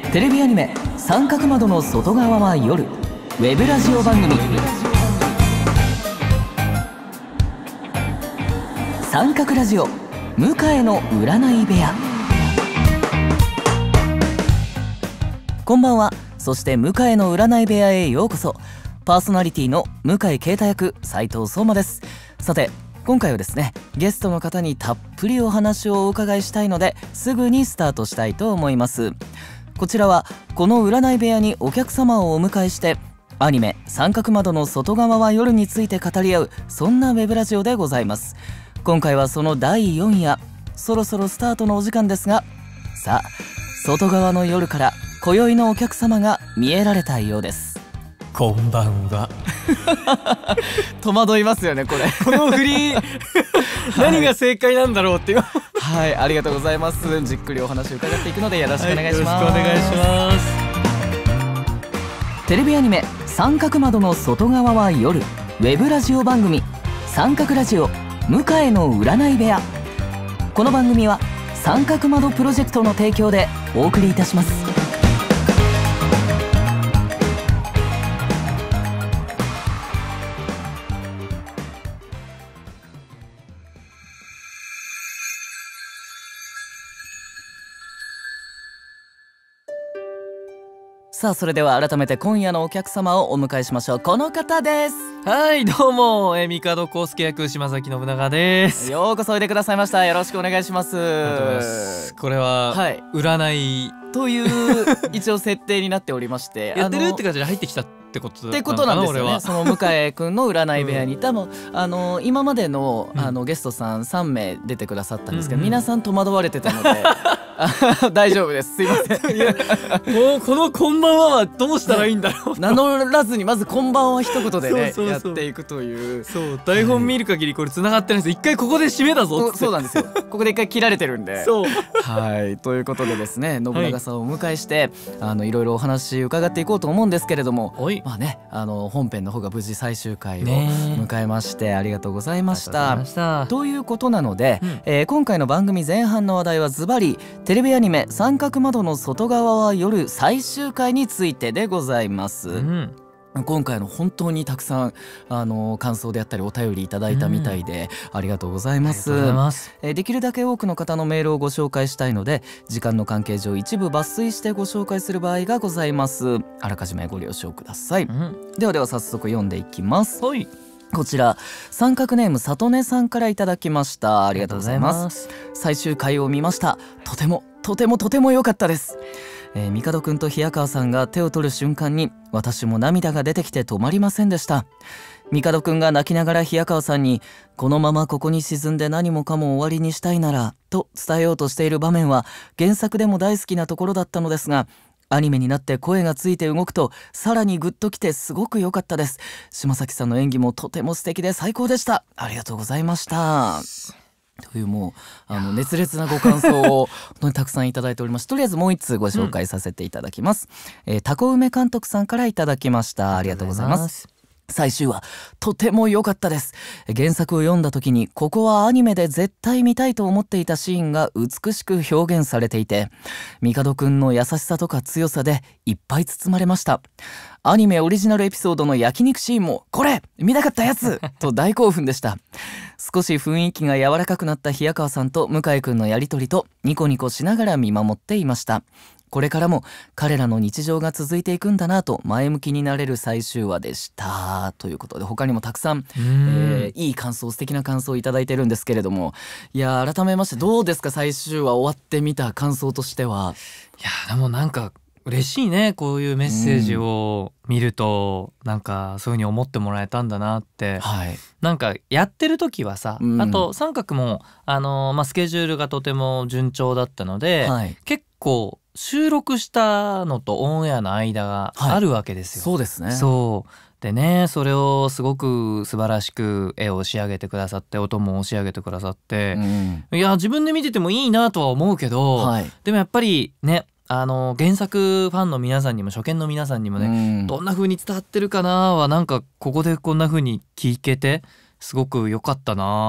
テレビアニメ「三角窓の外側は夜」ウェブラジオ番組三角ラジオ向井の占い部屋。こんばんは。そして向井の占い部屋へようこそ。パーソナリティの向井啓太役斉藤壮馬です。さて今回はですね、ゲストの方にたっぷりお話をお伺いしたいので、すぐにスタートしたいと思います。こちらはこの占い部屋にお客様をお迎えしてアニメ「三角窓の外側は夜」について語り合う、そんなウェブラジオでございます。今回はその第4夜、そろそろスタートのお時間ですが、さあ外側の夜から今宵のお客様が見えられたようです。 こんばんは。 戸惑いますよねこれ。 この振り何が正解なんだろうっていう。 はい、ありがとうございます。じっくりお話を伺っていくのでよろしくお願いします。 よろしくお願いします。 テレビアニメ「三角窓の外側は夜」ウェブラジオ番組三角ラジオ向井の占い部屋。この番組は三角窓プロジェクトの提供でお送りいたします。さあそれでは改めて今夜のお客様をお迎えしましょう。この方です。 はい、どうも帝康介役島崎信長です。 ようこそおいでくださいました。よろしくお願いします。 これは、 はい、 占いという一応設定になっておりましてやってるって感じで入ってきたってことってことなんですよね。その向井くんの占い部屋に多分今までのゲストさん3名出てくださったんですけど、皆さん戸惑われてたので大丈夫です、すいません。 いやもうこのこんばんははどうしたらいいんだろう、 名乗らずにまずこんばんは一言でねやっていくという。 そう台本見る限りこれ繋がってないんです。一回ここで締めだぞって。 そうなんですよ。ここで一回切られてるんで。 そうはいということでですね、信長さんをお迎えしていろいろお話伺っていこうと思うんですけれども、まあね本編の方が無事最終回を迎えましてありがとうございました。ということなので、今回の番組前半の話題はズバリテレビアニメ「三角窓の外側は夜」最終回についてでございます。今回本当にたくさん感想であったりお便りいただいたみたいで、ありがとうございます。できるだけ多くの方のメールをご紹介したいので、時間の関係上一部抜粋してご紹介する場合がございます。あらかじめご了承ください。では早速読んでいきます。こちら三角ネームさとねさんからいただきました。ありがとうございます。最終回を見ました。とても良かったです。帝くんと平川さんが手を取る瞬間に私も涙が出てきて止まりませんでした。帝くんが泣きながら平川さんにこのままここに沈んで何もかも終わりにしたいならと伝えようとしている場面は原作でも大好きなところだったのですが、アニメになって声がついて動くとさらにグッときてすごく良かったです。島崎さんの演技もとても素敵で最高でした。ありがとうございました。というもう熱烈なご感想を本当にたくさんいただいております。とりあえずもう一通ご紹介させていただきます。タコ梅監督さんからいただきました。ありがとうございます。最終話とても良かったです。原作を読んだ時にここはアニメで絶対見たいと思っていたシーンが美しく表現されていて、帝くんの優しさとか強さでいっぱい包まれました。アニメオリジナルエピソードの焼肉シーンもこれ見たかったやつと大興奮でした。少し雰囲気が柔らかくなった平川さんと向井くんのやりとりとニコニコしながら見守っていました。これからも彼らの日常が続いていくんだなと前向きになれる最終話でしたということで、他にもたくさんいい感想、素敵な感想をいただいてるんですけれども、いや改めましてどうですか、最終話終わってみた感想としては。 いやでもなんか嬉しいね、こういうメッセージを見るとなんかそういう風に思ってもらえたんだなって、なんかやってる時はさ、あと三角もスケジュールがとても順調だったので、結構収録したのとオンエアの間があるわけですよ。 そうですね。 そうでね、それをすごく素晴らしく絵を仕上げてくださって、音も仕上げてくださって、いや自分で見ててもいいなとは思うけど、でもやっぱりね原作ファンの皆さんにも初見の皆さんにもね、どんな風に伝わってるかなはなんかここでこんな風に聞けてすごく良かったな。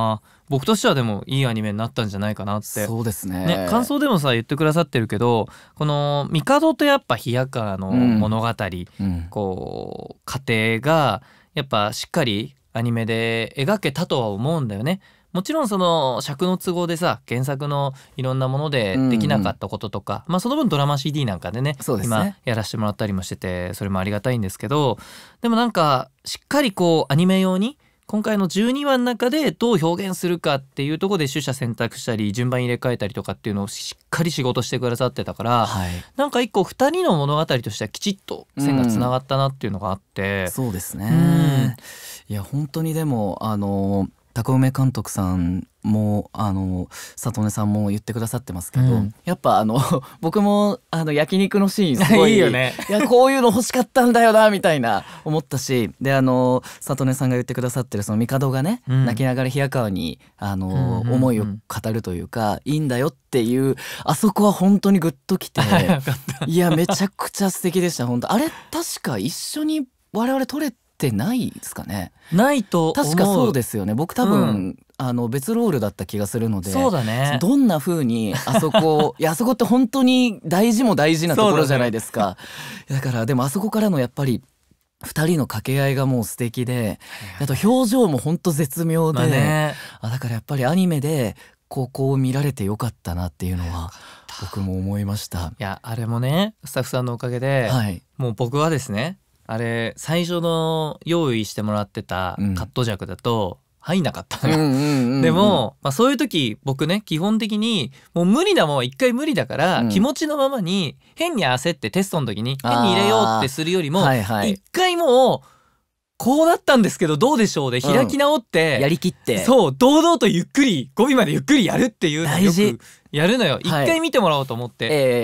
僕としてはでもいいアニメになったんじゃないかなって。 そうですね。 感想でもさ言ってくださってるけど、この帝とやっぱ冷やかの物語、こう家庭がやっぱしっかりアニメで描けたとは思うんだよね。もちろんその尺の都合でさ原作のいろんなものでできなかったこととか、その分ドラマ CD なんかでね今やらせてもらったりもしてて、それもありがたいんですけど、でもなんかしっかりこうアニメ用に今回の12話の中でどう表現するかっていうところで取捨選択したり順番入れ替えたりとかっていうのをしっかり仕事してくださってたから、なんか一個2人の物語としてはきちっと線がつながったなっていうのがあって、 そうですね。いや本当にでも高梅監督さんも里根さんも言ってくださってますけど、やっぱ僕も焼肉のシーンすごいいいよね。 いやこういうの欲しかったんだよなみたいな思ったし、で里根さんが言ってくださってるその帝がね、泣きながら冷や川に思いを語るというか、いいんだよっていうあそこは本当にグッときていやめちゃくちゃ素敵でした本当。あれ確か一緒に我々撮れてないですかね。 ないと思う。 確かそうですよね。僕多分、別ロールだった気がするので。 そうだね。 どんな風にあそこいやあそこって本当に大事も大事なところじゃないですか。だからでもあそこからのやっぱり2人の掛け合いがもう素敵で、あと表情も本当絶妙で、だからやっぱりアニメでこう見られてよかったなっていうのは僕も思いました。 いやあれもねスタッフさんのおかげで、もう僕はですねあれ最初の用意してもらってたカット尺だと入んなかったのよ。でも、そういう時僕ね基本的にもう無理だもん一回無理だから、気持ちのままに変に焦ってテストの時に変に入れようってするよりも一回もうこうなったんですけどどうでしょうで開き直って、 やりきってそう堂々とゆっくり語尾までゆっくりやるっていうのをよくやるのよ。一回見てもらおうと思って、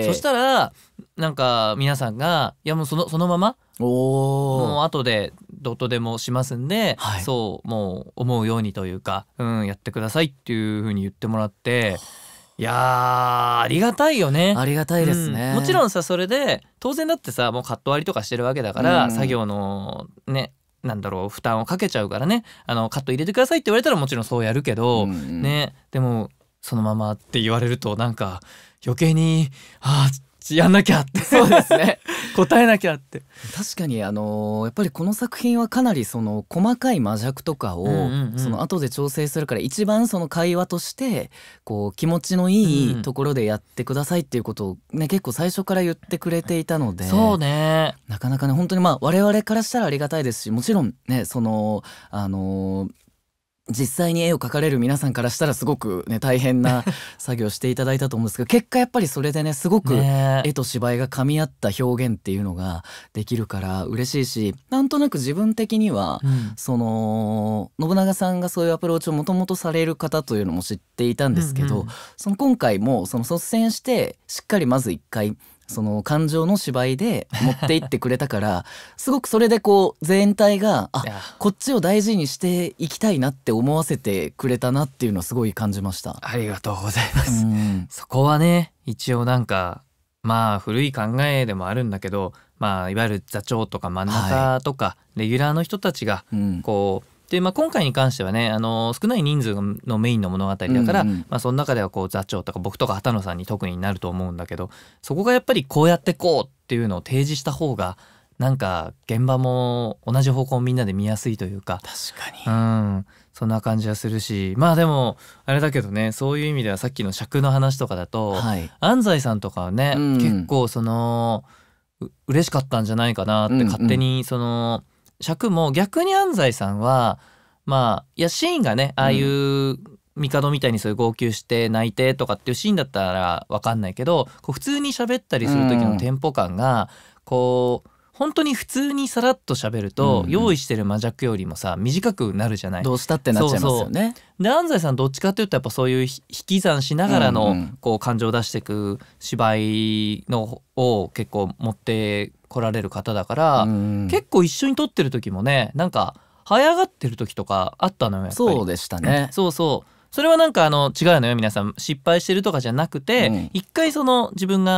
そしたらなんか皆さんがいやもうそのままもう後でどうとでもしますんで、そうもう思うようにというか、やってくださいっていう風に言ってもらって、いやーありがたいよね。 ありがたいですね。 もちろんさそれで当然だってさもうカット割りとかしてるわけだから、作業のねなんだろう負担をかけちゃうからねカット入れてくださいって言われたらもちろんそうやるけど、ねでもそのままって言われるとなんか余計にやんなきゃってそうですね答えなきゃって。 確かにやっぱりこの作品はかなりその細かい魔弱とかをその後で調整するから一番その会話としてこう気持ちのいいところでやってくださいっていうことをね結構最初から言ってくれていたので、 そうねなかなかね本当に我々からしたらありがたいですし、もちろんねその実際に絵を描かれる皆さんからしたらすごくね大変な作業していただいたと思うんですけど結果やっぱりそれでねすごく絵と芝居が噛み合った表現っていうのができるから嬉しいし、なんとなく自分的には、その信長さんがそういうアプローチをもともとされる方というのも知っていたんですけど、その今回もその率先してしっかりまず一回その感情の芝居で持っていってくれたからすごくそれでこう全体がこっちを大事にしていきたいなって思わせてくれたなっていうのはすごい感じました。 ありがとうございます。そこはね一応なんか古い考えでもあるんだけど、いわゆる座長とか真ん中とか、レギュラーの人たちがこうで今回に関してはね少ない人数のメインの物語だから、その中ではこう座長とか僕とか畑野さんに特になると思うんだけど、そこがやっぱりこうやってこうっていうのを提示した方がなんか現場も同じ方向をみんなで見やすいというか、 確かに、そんな感じはするし、でもあれだけどねそういう意味ではさっきの尺の話とかだと、安西さんとかはね、結構その嬉しかったんじゃないかなって勝手にその。尺も逆に安西さんはいやシーンがねああいう帝みたいにそういう号泣して泣いてとかっていうシーンだったら分かんないけど、こう普通に喋ったりする時のテンポ感がこう本当に普通にさらっと喋ると、用意してる魔弱よりもさ短くなるじゃない。 どうしたってなっちゃいますよね。 で安西さんどっちかっていうとやっぱそういう引き算しながらのこう感情を出していく芝居のを結構持って来られる方だから、結構一緒に撮ってる時もねなんか早がってる時とかあったのよやっぱり。 そうでしたね。 それはなんか違うのよ皆さん。失敗してるとかじゃなくて、一回その自分が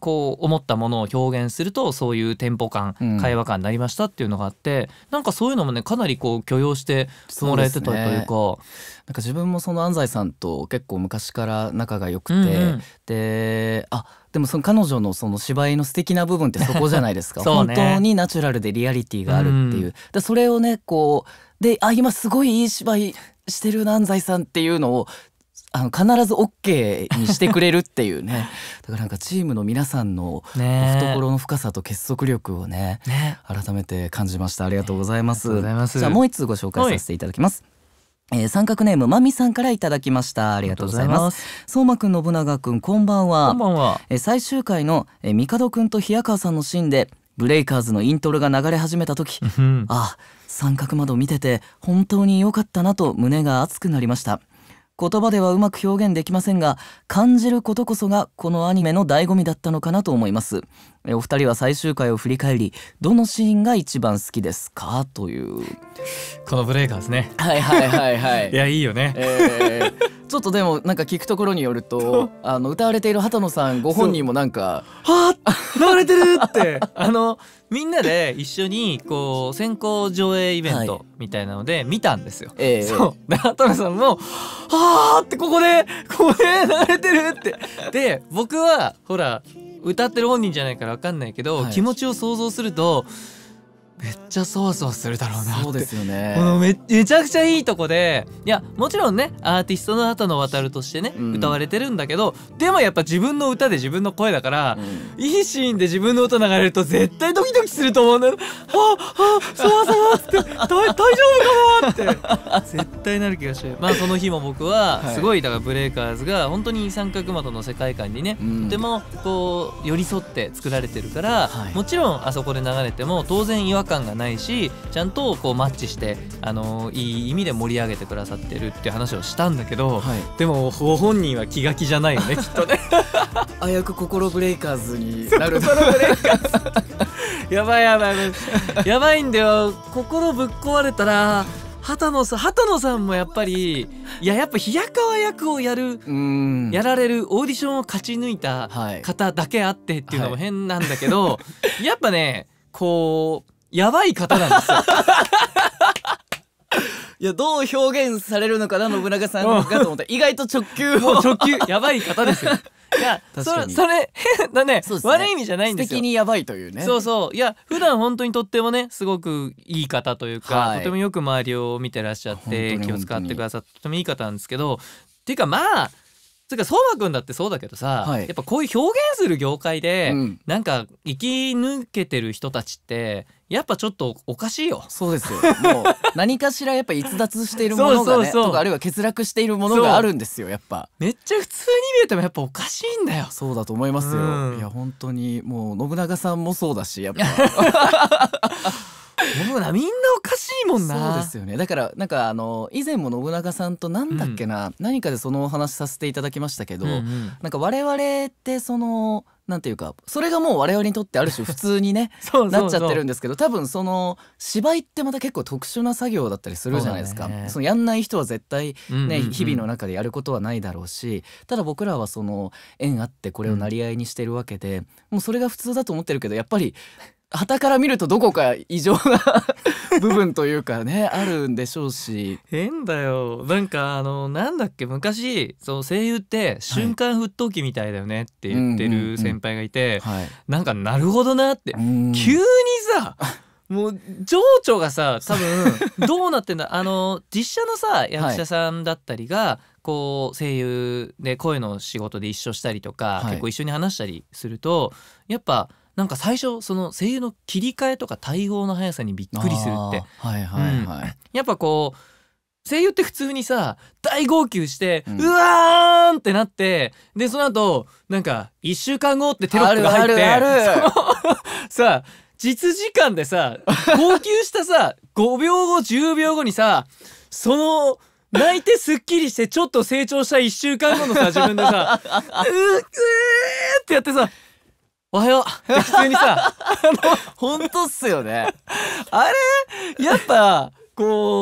こう思ったものを表現するとそういうテンポ感、会話感になりましたっていうのがあって、なんかそういうのもねかなりこう許容してもらえてたというか、 なんか自分もその安西さんと結構昔から仲が良くて、でもその彼女のその芝居の素敵な部分ってそこじゃないですか。本当にナチュラルでリアリティがあるっていう、でそれをねこうで今すごいいい芝居してる安西さんっていうのを必ず OK にしてくれるっていうねだからなんかチームの皆さんの懐の深さと結束力をね改めて感じました。ありがとうございます。じゃあもう一通ご紹介させていただきます。三角ネームまみさんからいただきました。ありがとうございます。相馬くん、信長くん、こんばんは。 こんばんは。 最終回の帝くんと平川さんのシーンでブレイカーズのイントロが流れ始めた時三角窓見てて本当に良かったなと胸が熱くなりました。言葉ではうまく表現できませんが、感じることこそがこのアニメの醍醐味だったのかなと思います。お二人は最終回を振り返りどのシーンが一番好きですか、という。 このブレイカーズね。 はいはいはいはいいやいいよね。 ちょっとでもなんか聞くところによると歌われている畑野さんご本人もなんかはぁ流れてるってみんなで一緒にこう先行上映イベントみたいなので見たんですよ。そうで畑野さんもはぁってここで流れてるってで僕はほら歌ってる本人じゃないから分かんないけど、気持ちを想像するとめっちゃそわそわするだろうなって。 そうですよね。 めちゃくちゃいいとこで、いやもちろんねアーティストの畑野渡としてね、歌われてるんだけど、でもやっぱ自分の歌で自分の声だから、いいシーンで自分の歌流れると絶対ドキドキすると思うんだよ。そわそわって大丈夫かなって絶対なる気がして、まあその日も僕はすごいだからブレイカーズが本当に三角窓の世界観にね、とてもこう寄り添って作られてるから、もちろんあそこで流れても当然違和感がないし、ちゃんとこうマッチしていい意味で盛り上げてくださってるっていう話をしたんだけど、でもご本人は気が気じゃないよねきっとね危うく心ブレイカーズになる心ブレイカーズやばいんだよ。心ぶっ壊れたら畑野さんもやっぱりやっぱ平川役をやられるオーディションを勝ち抜いた方だけあってっていうのも変なんだけど、やっぱねこうやばい方なんですよいやどう表現されるのかな信長さんがと思ったら意外と直球やばい方ですよ。いやそれ変だね、悪い意味じゃないんですよ。 素敵にやばいというね。 いや普段本当にとってもねすごくいい方というか、とてもよく周りを見てらっしゃって気を使ってくださってとてもいい方なんですけど、っていうかつうか相馬くんだってそうだけどさ、やっぱこういう表現する業界で、なんか生き抜けてる人たちってやっぱちょっとおかしいよ。 そうですよ。もう何かしらやっぱ逸脱しているものがねとかあるいは欠落しているものがあるんですよ。やっぱめっちゃ普通に見えてもやっぱおかしいんだよ。 そうだと思いますよ。いや本当にもう信長さんもそうだしやっぱもうみんなおかしいもんな。 そうですよね。だからなんか以前も信長さんとなんだっけな、何かでそのお話させていただきましたけど、なんか我々ってそのなんていうかそれがもう我々にとってある種普通にねなっちゃってるんですけど、多分その芝居ってまた結構特殊な作業だったりするじゃないですか。そのやんない人は絶対ね、日々の中でやることはないだろうし、ただ僕らはその縁あってこれをなり合いにしてるわけで、もうそれが普通だと思ってるけど、やっぱり傍から見るとどこか異常な部分というかねあるんでしょうし。 変だよ。なんかなんだっけ昔声優って瞬間沸騰機みたいだよねって言ってる先輩がいて、なんかなるほどなって、急にさもう情緒がさ多分どうなってんだ実写のさ役者さんだったりがこう声優で声の仕事で一緒したりとか、結構一緒に話したりするとやっぱなんか最初その声優の切り替えとか対応の速さにびっくりするって。やっぱこう声優って普通にさ大号泣して、うわーんってなって、でその後なんか1週間後ってテロップが入ってさ実時間でさ号泣したさ5秒後10秒後にさその泣いてすっきりしてちょっと成長した1週間後のさ自分でさってやってさおはようって普通にさ本当っすよね。 あれやっぱこう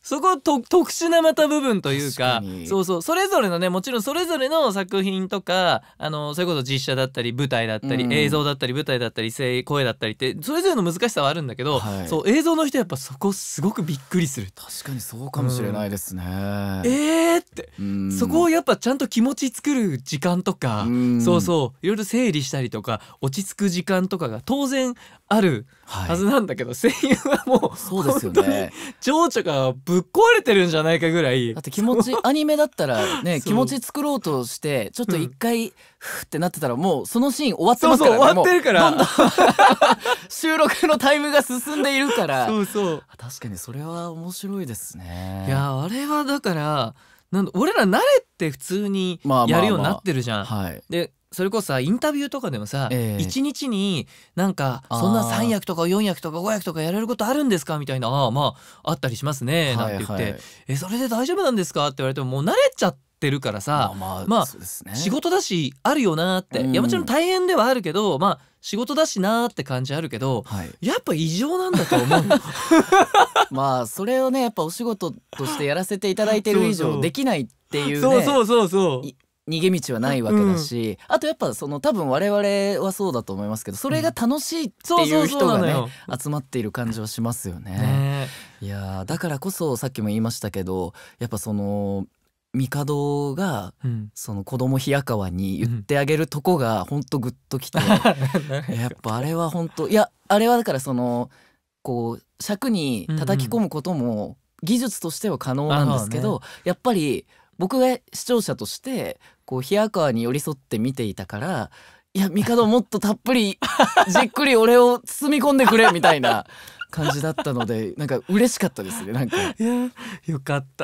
そこ特殊なまた部分というか、そうそう、それぞれのね、もちろんそれぞれの作品とかそれこそ実写だったり舞台だったり、映像だったり舞台だったり声だったりってそれぞれの難しさはあるんだけど、そう映像の人やっぱそこすごくびっくりする。 確かにそうかもしれないですね。 って、そこをやっぱちゃんと気持ち作る時間とか、そうそういろいろ整理したりとか落ち着く時間とかが当然あるはずなんだけど、声優はもうそうですよね、 情緒がぶっ壊れてるんじゃないかぐらい。 だって気持ちアニメだったらね気持ち作ろうとしてちょっと一回ふってなってたらもうそのシーン終わってますからね。 終わってるからどんどん収録のタイムが進んでいるからそうそう確かにそれは面白いですね。 いやあれはだから俺ら慣れて普通にやるようになってるじゃん。でそれこそさインタビューとかでもさ、1日になんかそんな3役とか4役とか5役とかやれることあるんですかみたいな、まああったりしますねなんて言って、それで大丈夫なんですかって言われてももう慣れちゃってるからさ、まあ仕事だしあるよなって、いやもちろん大変ではあるけどまあ仕事だしなーって感じあるけど、やっぱ異常なんだと思うまあそれをねやっぱお仕事としてやらせていただいてる以上できないっていうね逃げ道はないわけだし、あとやっぱその多分我々はそうだと思いますけどそれが楽しいっていう人がね集まっている感じはしますよね。いやだからこそさっきも言いましたけどやっぱその帝がその子供冷川に言ってあげるとこがほんとグッときてやっぱあれはほんといやあれはだからそのこう尺に叩き込むことも技術としては可能なんですけど、やっぱり僕が視聴者としてこう冷川に寄り添って見ていたからいや帝もっとたっぷりじっくり俺を包み込んでくれみたいな感じだったのでなんか嬉しかったですね。なんかいやよかった。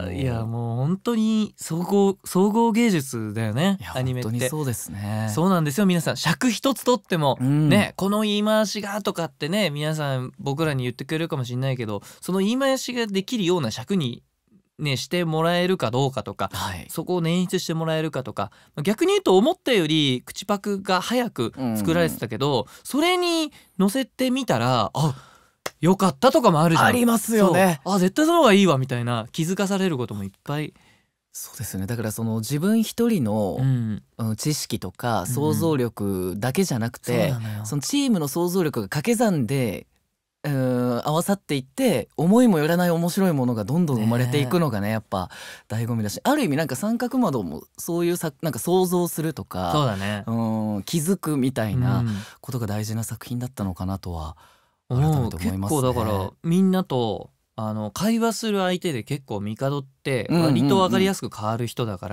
いやもう本当に総合芸術だよねアニメって。 本当にそうですね。 そうなんですよ。皆さん尺一つとっても、ねこの言い回しがとかってね皆さん僕らに言ってくれるかもしれないけどその言い回しができるような尺にね、してもらえるかどうかとか、そこを捻出してもらえるかとか逆に言うと思ったより口パクが早く作られてたけど、それに乗せてみたらよかったとかもあるじゃん。 ありますよね。 絶対その方がいいわみたいな気づかされることもいっぱい。 そうですね。だからその自分一人の、知識とか想像力だけじゃなくて、そのチームの想像力が掛け算で合わさっていって思いもよらない面白いものがどんどん生まれていくのがねやっぱ醍醐味だし、ある意味なんか三角窓もそういうなんか想像するとかそうだね、 気づくみたいなことが大事な作品だったのかなとは改めて思いますね。 結構だからみんなと会話する相手で結構帝って割と分かりやすく変わる人だから、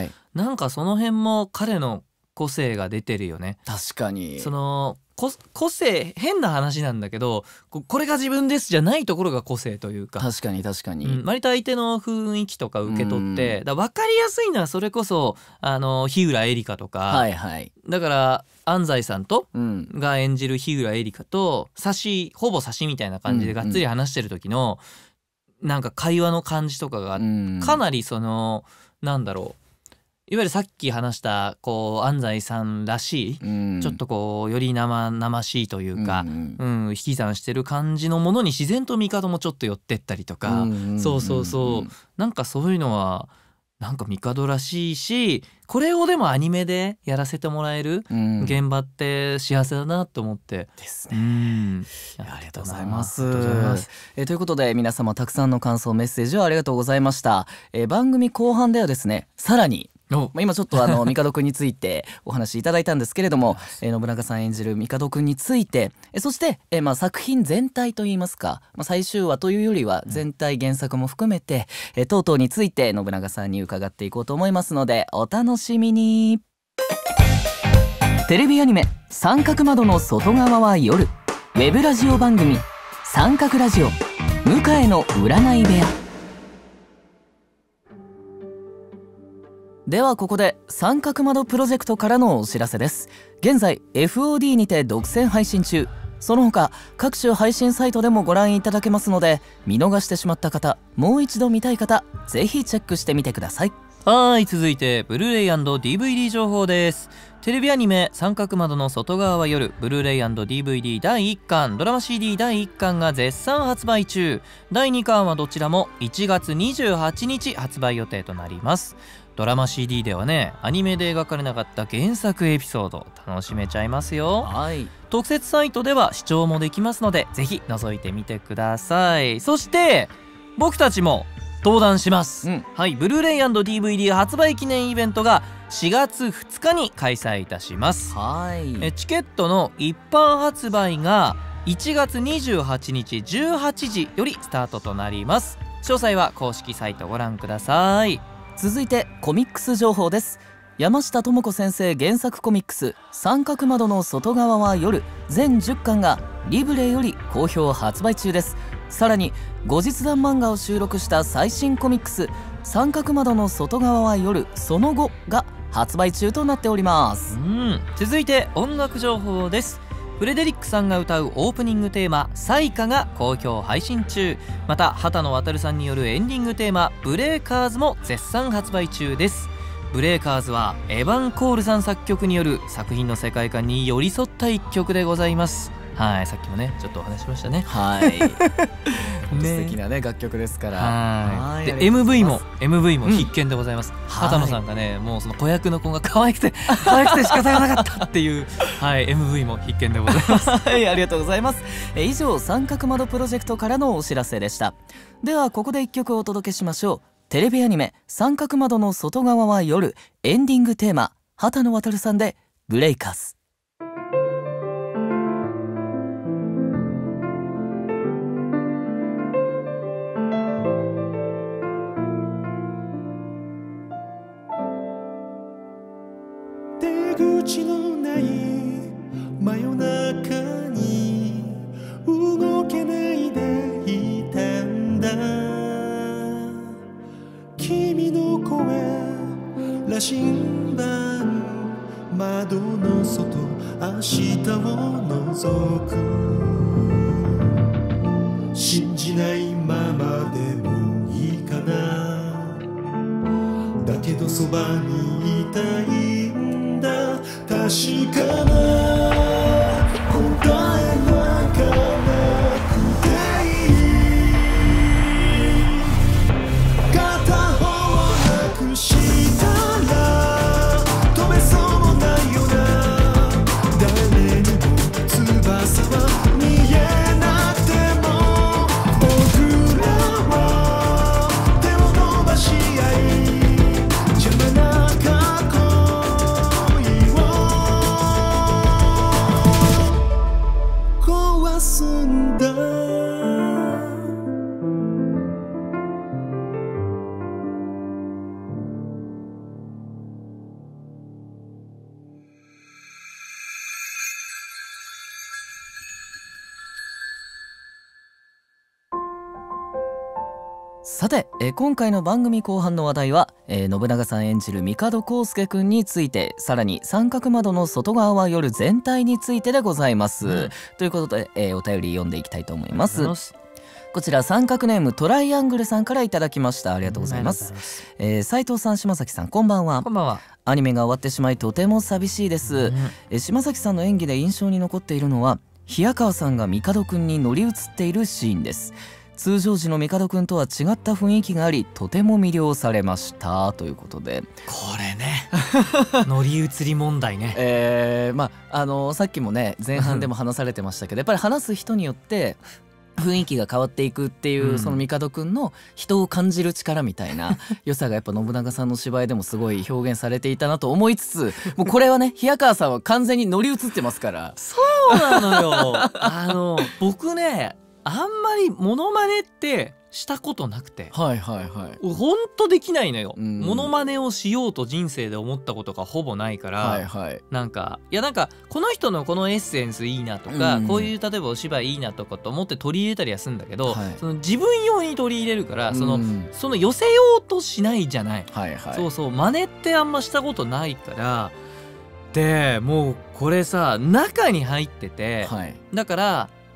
なんかその辺も彼の個性が出てるよね。 確かにその個性変な話なんだけどこれが自分ですじゃないところが個性というか、 確かに確かに、 割と相手の雰囲気とか受け取って、分かりやすいのはそれこそ日浦エリカとか、だから安西さんと、が演じる日浦エリカとほぼ差しみたいな感じでがっつり話してる時の、なんか会話の感じとかがかなりそのなんだろう、いわゆるさっき話した安西さんらしい、ちょっとより生々しいというか、引き算してる感じのものに自然と帝もちょっと寄ってったりとか、なんかそういうのはなんか帝らしいし、これをでもアニメでやらせてもらえる現場って幸せだなと思ってですね。ありがとうございます。ということで皆様たくさんの感想メッセージをありがとうございました。番組後半ではですねさらに今ちょっと帝くんについてお話しいただいたんですけれども、信長さん演じる帝くんについて、そして、作品全体といいますか、最終話というよりは全体原作も含めて、等々について信長さんに伺っていこうと思いますのでお楽しみに。テレビアニメ「三角窓の外側は夜」ウェブラジオ番組「三角ラジオ向井の占い部屋」。ではここで三角窓プロジェクトからのお知らせです。現在 FOD にて独占配信中。その他各種配信サイトでもご覧いただけますので、見逃してしまった方、もう一度見たい方、ぜひチェックしてみてください。 はい、続いてブルーレイ &DVD 情報です。テレビアニメ三角窓の外側は夜、ブルーレイ &DVD 第1巻、ドラマ CD 第1巻が絶賛発売中。第2巻はどちらも1月28日発売予定となります。ドラマ CD ではね、アニメで描かれなかった原作エピソード楽しめちゃいますよ。 はい、 特設サイトでは視聴もできますので、ぜひ覗いてみてください。そして僕たちも登壇します、はい、ブルーレイ &DVD 発売記念イベントが4月2日に開催いたします。 はい、 チケットの一般発売が1月28日18時よりスタートとなります。詳細は公式サイトご覧ください。 続いてコミックス情報です。山下智子先生原作コミックス三角窓の外側は夜全10巻がリブレより好評発売中です。さらに後日談漫画を収録した最新コミックス三角窓の外側は夜その後が発売中となっております。 続いて音楽情報です。フレデリックさんが歌うオープニングテーマ「彩花」が好評配信中。また畑野渉さんによるエンディングテーマ「ブレーカーズ」も絶賛発売中です。ブレーカーズはエヴァン・コールさん作曲による作品の世界観に寄り添った一曲でございます。はい、さっきもねちょっとお話しましたね。 はい素敵なね楽曲ですから。 はい、で MV も必見でございます。畑野さんがねもうその子役の子が可愛くて仕方がなかったっていうはい MV も必見でございますはい、ありがとうございます。以上三角窓プロジェクトからのお知らせでした。ではここで一曲お届けしましょう。テレビアニメ三角窓の外側は夜エンディングテーマ畑野渉さんでブレイカーズ。 出口のない真夜中に動けないでいたんだ。君の声羅針盤窓の外明日を覗く。信じないままでもいいかな。だけどそばにいたいんだ。確かな答えはかなくていい。片方をなくしたら飛べそうもないよな。誰にも翼は見えなくても僕らは手を伸ばし合い邪魔な過去壊すんだ。 さて、今回の番組後半の話題は、信長さん演じる帝康介くんについて、さらに三角窓の外側は夜全体についてでございます、ということで、お便り読んでいきたいと思います。こちら三角ネームトライアングルさんからいただきました。ありがとうございます。斉藤さん、島崎さん、こんばんは。 こんばんは。 アニメが終わってしまいとても寂しいです、島崎さんの演技で印象に残っているのは平川さんが帝くんに乗り移っているシーンです。通常時の帝くんとは違った雰囲気がありとても魅了されましたということで、 これね乗り移り問題ねさっきもね前半でも話されてましたけどやっぱり話す人によって雰囲気が変わっていくっていう、その帝くんの人を感じる力みたいな良さがやっぱ信長さんの芝居でもすごい表現されていたなと思いつつ、もうこれはね平川さんは完全に乗り移ってますから。 そうなのよ僕ねあんまりモノマネってしたことなくて、ほんとできないのよ。モノマネをしようと人生で思ったことがほぼないから、なんかこの人のこのエッセンスいいなとか、こういう例えばお芝居いいなとかと思って取り入れたりはするんだけど、その自分用に取り入れるからその寄せようとしないじゃない。そうそう、真似ってあんましたことないから。でもうこれさ中に入ってて、だから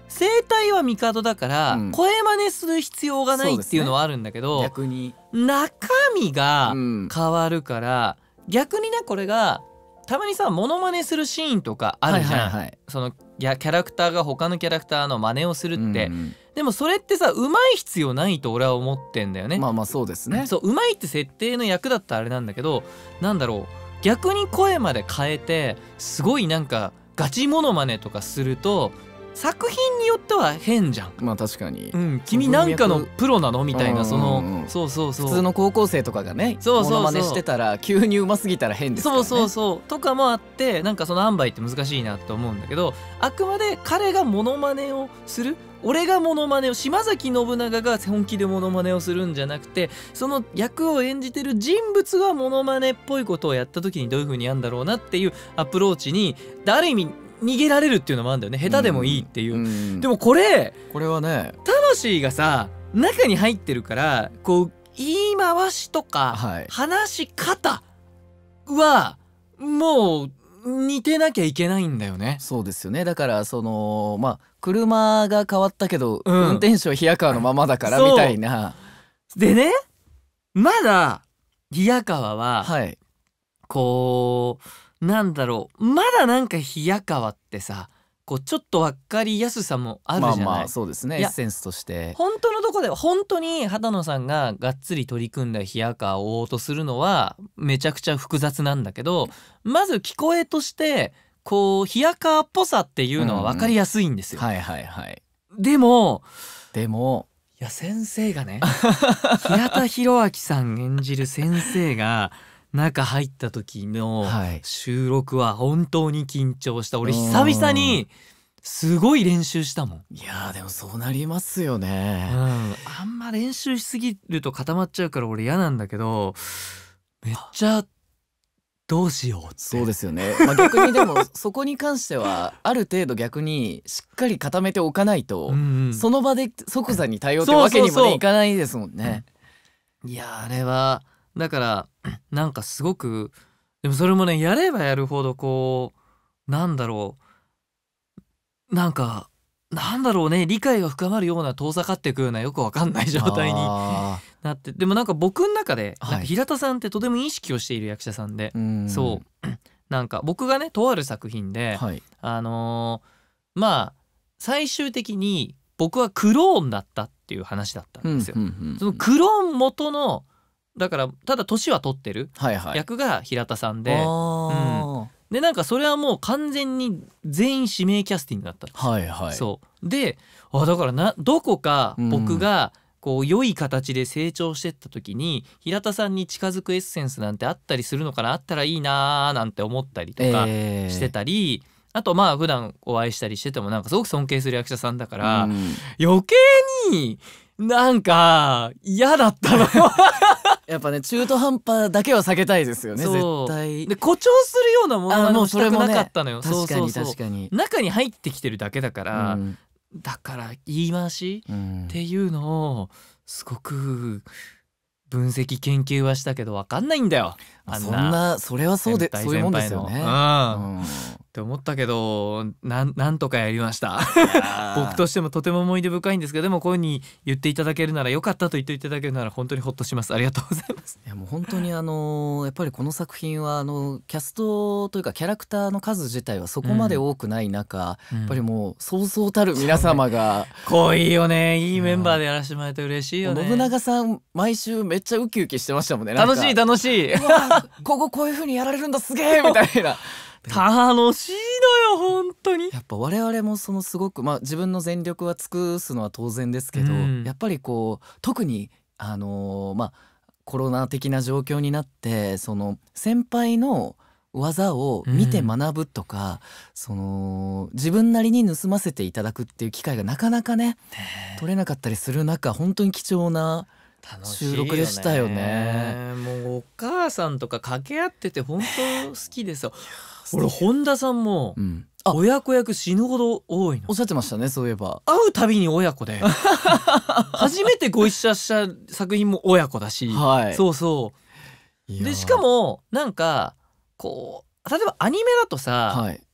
声帯は帝だから、声真似する必要がないっていうのはあるんだけど、 逆に中身が変わるから、逆にねこれがたまにさモノマネするシーンとかあるじゃん、そのキャラクターが他のキャラクターの真似をするって、でもそれってさ上手い必要ないと俺は思ってんだよね。 まあまあそうですね。 そう上手いって設定の役だったらあれなんだけど、なんだろう、逆に声まで変えてすごいなんかガチモノマネとかすると作品によっては変じゃん。 まあ確かに、 君なんかのプロなのみたいな、そのそうそうそう、 普通の高校生とかがねモノマネしてたら急に上手すぎたら変ですからね。 そうとかもあって、なんかその塩梅って難しいなと思うんだけど、あくまで彼がモノマネをする、俺がモノマネを、島崎信長が本気でモノマネをするんじゃなくて、その役を演じてる人物がモノマネっぽいことをやった時にどういう風にやるんだろうなっていうアプローチにある意味逃げられるっていうのもあるんだよね。下手でもいいっていう、でもこれはね魂がさ中に入ってるから、こう言い回しとか話し方はもう似てなきゃいけないんだよね。 そうですよね。だからそのまあ車が変わったけど、運転手は冷や川のままだからみたいな。 でね、まだ冷や川は、こうなんだろう、まだなんか冷や川ってさ、こうちょっと分かりやすさもあるじゃない。 まあそうですね、エッセンスとして本当のとこでは本当に畑野さんががっつり取り組んだ冷や川を追おうとするのはめちゃくちゃ複雑なんだけど、まず聞こえとしてこう冷や川っぽさっていうのは分かりやすいんですよ。でもいや先生がね平田博明さん演じる先生が中入った時の収録は本当に緊張した。俺久々にすごい練習したもん。 いやでもそうなりますよね、 あんま練習しすぎると固まっちゃうから俺嫌なんだけど、めっちゃどうしようって。 そうですよね、逆にでもそこに関してはある程度逆にしっかり固めておかないと、その場で即座に対応ってわけにもねいかないですもんね。 いやあれはだからなんかすごく、でもそれもねやればやるほどこうなんだろうね、理解が深まるような遠ざかっていくようなよくわかんない状態になって、でもなんか僕の中でなんか平田さんってとても意識をしている役者さんで、そうなんか僕がねとある作品で、まあ最終的に僕はクローンだったっていう話だったんですよ。そのクローン元のだからただ年は取ってる役が平田さんで、でなんかそれはもう完全に全員指名キャスティングだったんです。そうでだからどこか僕がこう良い形で成長してった時に平田さんに近づくエッセンスなんてあったりするのかな、あったらいいなーなんて思ったりとかしてたり、あとまあ普段お会いしたりしててもなんかすごく尊敬する役者さんだから、余計になんか嫌だったのやっぱね中途半端だけは避けたいですよね、絶対。 で誇張するようなものもしたくなかったのよ。 確かに確かに中に入ってきてるだけだから、だから言い回しっていうのをすごく分析研究はしたけど分かんないんだよ。 それはそういうもんですよね。 って思ったけどなんとかやりました僕としてもとても思い出深いんですけど、でもこういう風に言っていただけるなら、よかったと言っていただけるなら本当にほっとします。ありがとうございます。 いやもう本当にやっぱりこの作品はキャストというかキャラクターの数自体はそこまで多くない中、やっぱりもうそうそうたる皆様が濃いよね。いいメンバーでやらせてもらえて嬉しいよね。 信長さん毎週めっちゃウキウキしてましたもんね。 楽しいこういう風にやられるんだすげえみたいな楽しいのよ本当に。 やっぱ我々もすごく自分の全力は尽くすのは当然ですけど、やっぱりこう特にコロナ的な状況になってその先輩の技を見て学ぶとか、自分なりに盗ませていただくっていう機会がなかなかね取れなかったりする中、本当に貴重な収録でしたよね。 もうお母さんとか掛け合ってて本当好きですよ俺本田さんも親子役死ぬほど多いの。 おっしゃってましたね。そういえば会うたびに親子で初めてご一緒した作品も親子だし、そうでしかもなんかこう例えばアニメだとさ、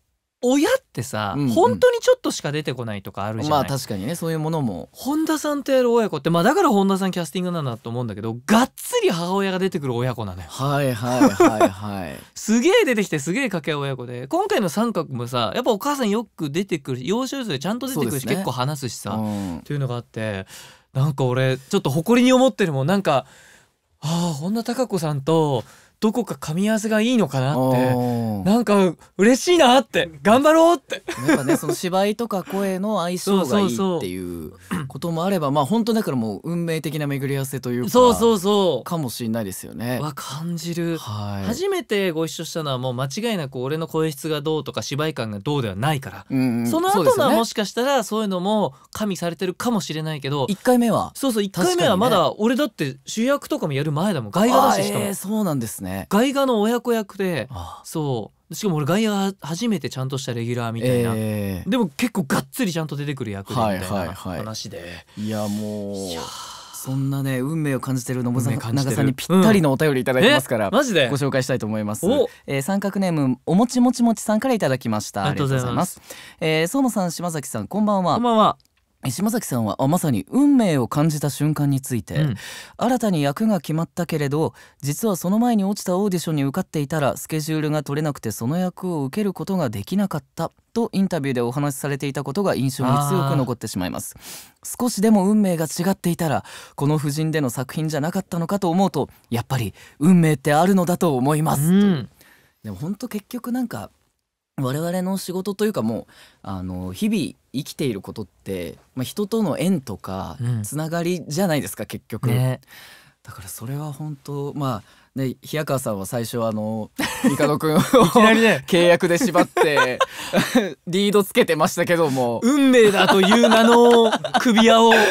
親ってさ、本当にちょっとしか出てこないとかあるじゃない。 まあ確かにね、そういうものも。 本田さんとやる親子って、まあだから本田さんキャスティングなんだと思うんだけど、がっつり母親が出てくる親子なのよ。 はいはいはいはい。 すげえ出てきてすげえ掛け合う親子で、今回の三角もさ、やっぱお母さんよく出てくる、要所要所でちゃんと出てくるし、結構話すしさ、っていうのがあって、なんか俺ちょっと誇りに思ってるもん。なんか本田貴子さんとどこか噛み合わせがいいのかなって、なんか嬉しいなって、頑張ろうって。 やっぱね、その芝居とか声の相性がいいっていうこともあれば、まあ本当だからもう運命的な巡り合わせというか、かもしれないですよね。 感じる。初めてご一緒したのはもう間違いなく俺の声質がどうとか芝居感がどうではないから、その後のはもしかしたらそういうのも加味されてるかもしれないけど、 1回目は 1回目はまだ俺だって主役とかもやる前だもん。外画だし、しかもそうなんですね。 外画の親子役で、そうしかも俺外野初めてちゃんとしたレギュラーみたいな、でも結構がっつりちゃんと出てくる役でみたいな話で、 いやもうそんなね運命を感じてる信長さんにぴったりのお便りいただいてますから、 マジでご紹介したいと思います。三角ネームおもちもちもちさんからいただきました。ありがとうございます。相馬さん、島崎さん、こんばんは。 こんばんは。 島崎さんはまさに運命を感じた瞬間について、新たに役が決まったけれど実はその前に落ちたオーディションに受かっていたらスケジュールが取れなくてその役を受けることができなかったとインタビューでお話しされていたことが印象に強く残ってしまいます。少しでも運命が違っていたらこの布陣での作品じゃなかったのかと思うと、やっぱり運命ってあるのだと思います、でも本当結局なんか我々の仕事というかもう日々生きていることって、人との縁とかつながりじゃないですか、結局、だからそれは本当ね、平川さんは最初帝くんをいきなりね契約で縛ってリードつけてましたけども、 運命だという名の首輪を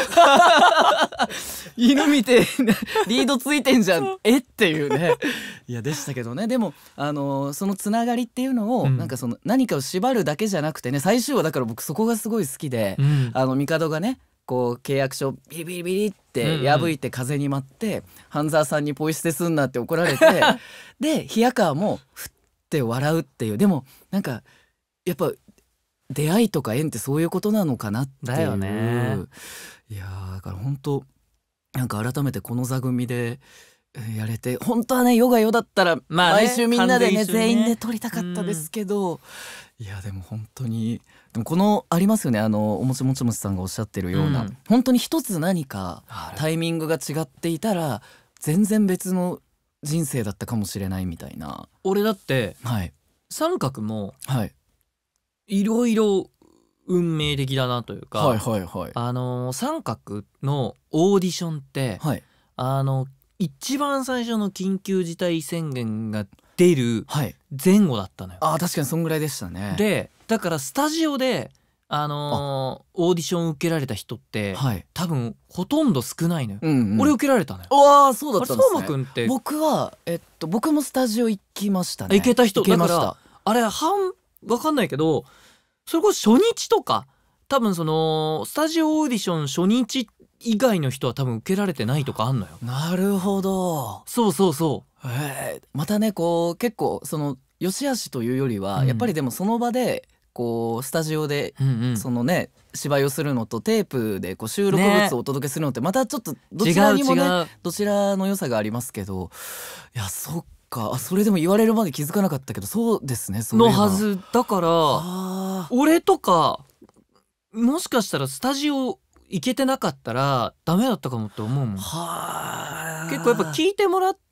犬見てリードついてんじゃんっていうね、いやでしたけどね。でもそのつながりっていうのを、なんかその何かを縛るだけじゃなくてね、最終話だから僕そこがすごい好きで、帝がねこう契約書ビリビリビリって破いて風に舞って、半沢さんにポイ捨てすんなって怒られてで平川もふって笑うっていう。でもなんかやっぱ出会いとか縁ってそういうことなのかなっていう。 だよね。 いやだから本当なんか改めてこの座組でやれて、本当はね世が世だったら毎週みんなでね全員で撮りたかったですけど、いやでも本当にでもこのありますよね、おもちもちもちさんがおっしゃってるような、本当に一つ何かタイミングが違っていたら全然別の人生だったかもしれないみたいな。 俺だって三角もいろいろ運命的だなというか、三角のオーディションって、一番最初の緊急事態宣言が出る前後だったのよ。 確かにそんぐらいでしたね。 でだからスタジオでオーディション受けられた人って、多分ほとんど少ないのよ。俺受けられたのよ。 そうだったんですね。 相馬くんって僕は僕もスタジオ行きましたね。 行けた人だからあれ分かんないけど、それこそ初日とか多分そのスタジオオーディション初日以外の人は多分受けられてないとかあんのよ。 なるほど。 そうまたねこう結構その良し悪しというよりは、やっぱりでもその場でこうスタジオでそのね芝居をするのとテープでこう収録物をお届けするのってまたちょっとどちらにもねどちらの良さがありますけど、いやそっか、それでも言われるまで気づかなかったけど、そうですね。 のはずだから俺とかもしかしたらスタジオ行けてなかったらダメだったかもって思うもん。結構やっぱ聞いてもらって、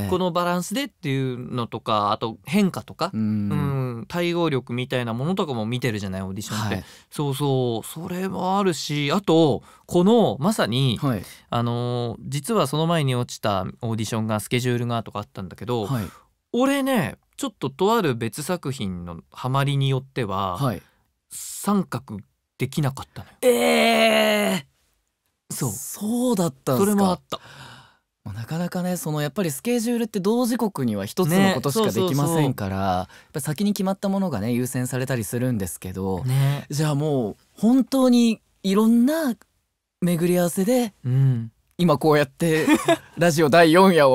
このバランスでっていうのとか、あと変化とか、対応力みたいなものとかも見てるじゃない、オーディションって、それもあるし、あとこのまさに、実はその前に落ちたオーディションがスケジュールがとかあったんだけど、俺ねちょっととある別作品のハマりによっては、三角できなかったのよ。そうだったんですか。それもあった。 なかなかねそのやっぱりスケジュールって同時刻には一つのことしかできませんから、やっぱ先に決まったものがね優先されたりするんですけど、じゃあもう本当にいろんな巡り合わせで、今こうやってラジオ第4夜を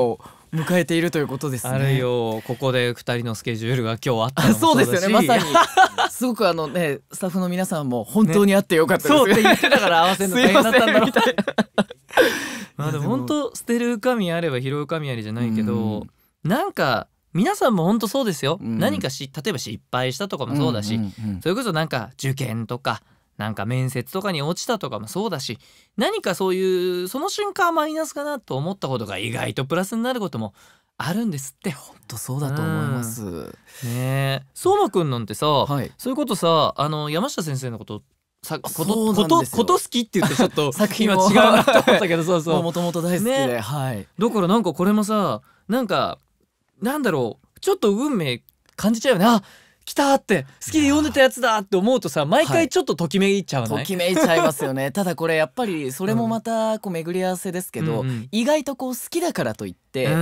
迎えているということですね。 あるよ、ここで2人のスケジュールが今日あったのもそうですよね、まさにすごくスタッフの皆さんも本当に会ってよかったです、 そうって言ってたから合わせるの大変だったんだろうまあでも本当捨てる浮かみあれば拾う浮かみありじゃないけど、なんか皆さんも本当そうですよ、何か例えば失敗したとかもそうだし、それこそなんか受験とかなんか面接とかに落ちたとかもそうだし、何かそういうその瞬間マイナスかなと思ったことが意外とプラスになることもあるんですって。 本当そうだと思います、 ねえ。相馬くんなんてさ、そういうことさ、山下先生のことこと好きって言ってちょっと作品今違うなと思ったけどそうそうもともと大好きで、はい。 だからなんかこれもさ、なんかなんだろう、ちょっと運命感じちゃうよね。あ、来たって好きで読んでたやつだって思うとさ、毎回ちょっとときめいちゃうね、 ときめいちゃいますよねただこれやっぱりそれもまたこう巡り合わせですけど、意外とこう好きだからといって、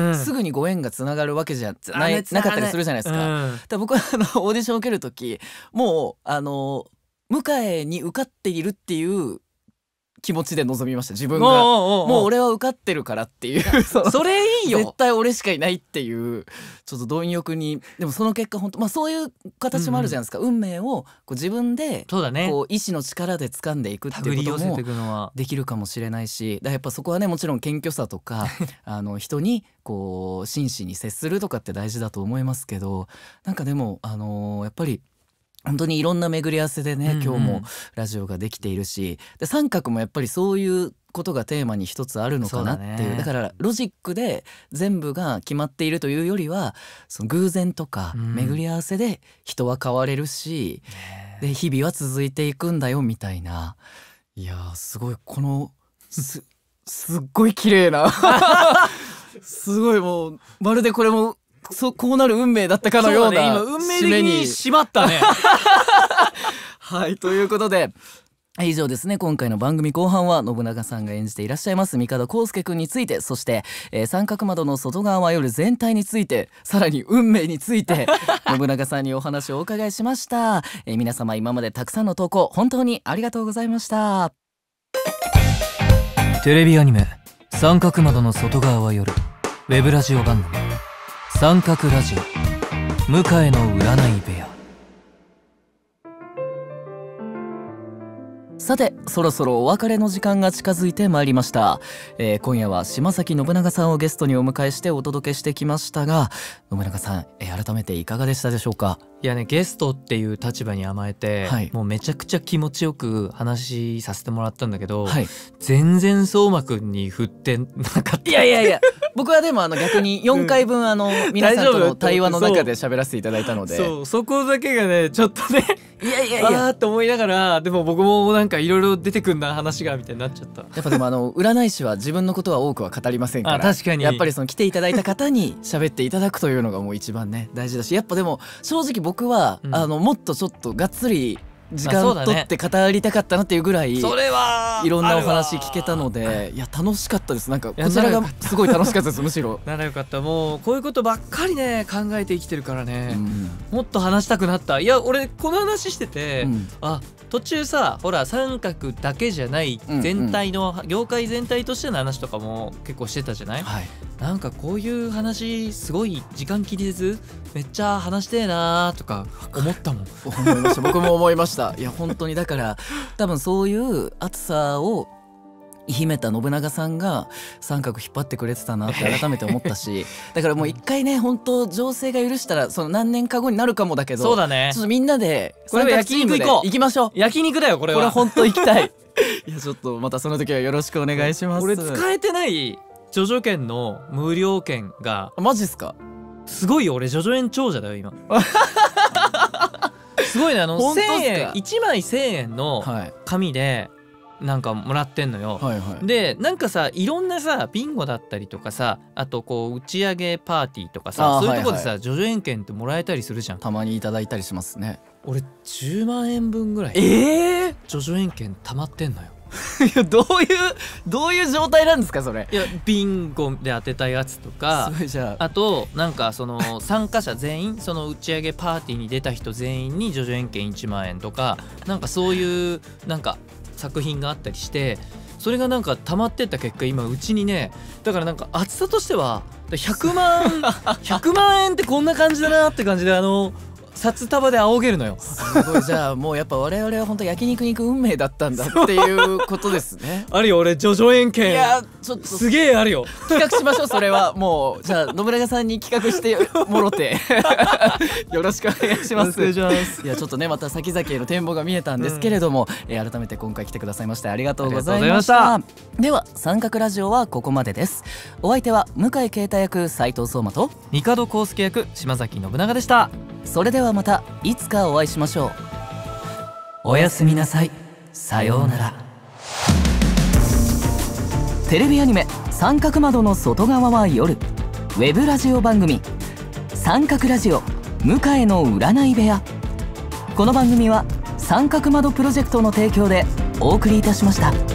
すぐにご縁がつながるわけじゃなかったりするじゃないですか。だから僕はオーディションを受ける時もう向井に受かっているっていう気持ちで臨みました。自分がもう俺は受かってるからっていうそれいいよ、 絶対俺しかいないっていうちょっと貪欲に。でもその結果本当そういう形もあるじゃないですか、運命をこう自分でこう意志の力で掴んでいくっていうこともできるかもしれないし、だからやっぱそこはねもちろん謙虚さとか人にこう真摯に接するとかって大事だと思いますけど、なんかでもやっぱり本当にいろんな巡り合わせでね、今日もラジオができているし、で三角もやっぱりそういうことがテーマに一つあるのかなっていう。だからロジックで全部が決まっているというよりは、その偶然とか巡り合わせで人は変われるし、で日々は続いていくんだよみたいな。いやーすごい、このすっごい綺麗なすごい、もうまるでこれもこうなる運命だったかのような今運命的にしまったねはい、ということで以上ですね。今回の番組後半は信長さんが演じていらっしゃいます帝康介くんについて、そして、三角窓の外側は夜全体について、さらに運命について信長さんにお話をお伺いしました。皆様今までたくさんの投稿本当にありがとうございました。 テレビアニメ三角窓の外側は夜、ウェブラジオ番組三角ラジオ向井の占い部屋。 さてそろそろお別れの時間が近づいてまいりました。今夜は島崎信長さんをゲストにお迎えしてお届けしてきましたが、信長さん、改めていかがでしたでしょうか？ いやね、ゲストっていう立場に甘えて、もうめちゃくちゃ気持ちよく話させてもらったんだけど、全然相馬くんに振ってなかった。 いや僕はでも逆に4回分皆さんとの対話の中で喋らせていただいたので、 そこだけがねちょっとねあーって思いながら、でも僕もなんかいろいろ出てくんな話がみたいになっちゃった。 やっぱでも占い師は自分のことは多くは語りませんから、 確かにやっぱりその来ていただいた方に喋っていただくというのがもう一番ね大事だし、やっぱでも正直僕は、もっとちょっとがっつり時間取って語りたかったなっていうぐらい、 それはいろんなお話聞けたので、いや楽しかったです。なんかこちらがすごい楽しかったですむしろ。 ならよかった。もうこういうことばっかりね考えて生きてるからね、もっと話したくなった。いや俺この話してて、途中さほら三角だけじゃない全体の、業界全体としての話とかも結構してたじゃない、なんかこういう話すごい時間切りずめっちゃ話してえなとか思ったもん。 思いました僕も思いました。いや本当にだから多分そういう熱さを秘めた信長さんが三角引っ張ってくれてたなって改めて思ったしだからもう一回ね本当情勢が許したらその何年か後になるかもだけど、 そうだね、 ちょっとみんなでこれは焼肉行こう。 行きましょう。 焼肉だよこれは。 これ本当行きたいいやちょっとまたその時はよろしくお願いします。 俺使えてないジョジョ券の無料券がマジっすか？ すごいよ、俺ジョジョ円長者だよ今すごいね、1000円1枚1000円の紙でなんかもらってんのよ、でなんかさいろんなさビンゴだったりとかさ、あとこう打ち上げパーティーとかさ、そういうとこでさ、ジョジョ円券ってもらえたりするじゃん。 たまにいただいたりしますね。 俺10万円分ぐらいジョジョ円券たまってんのよいやどういう状態なんですかそれ？ いやビンゴで当てたやつとか、あとなんかその参加者全員その打ち上げパーティーに出た人全員にジョジョ円券1万円とか、なんかそういうなんか作品があったりして、 それがなんか溜まってった結果今うちにね、だからなんか厚さとしては100万円ってこんな感じだなって感じで札束で仰げるのよ。 すごい。じゃあもうやっぱ我々は本当焼肉に行く運命だったんだっていうことですね。 あるよ、俺叙々苑券。 いやちょっとすげえあるよ。 企画しましょう。それはもうじゃあ信長さんに企画してもろてよろしくお願いします。いやちょっとねまた先々への展望が見えたんですけれども、改めて今回来てくださいましてありがとうございました。では三角ラジオはここまでです。お相手は向井啓太役斉藤壮馬と帝康介役島崎信長でした。 それではまたいつかお会いしましょう。おやすみなさい。さようなら。テレビアニメ三角窓の外側は夜、ウェブラジオ番組三角ラジオ向井の占い部屋。この番組は三角窓プロジェクトの提供でお送りいたしました。